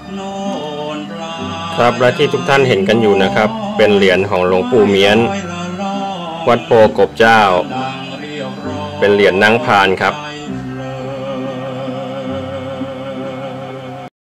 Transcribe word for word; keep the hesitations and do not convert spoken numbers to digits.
ครับและที่ทุกท่านเห็นกันอยู่นะครับเป็นเหรียญของหลวงปู่เมียนวัดโพกบเจ้าเป็นเหรียญนั่งพานครับ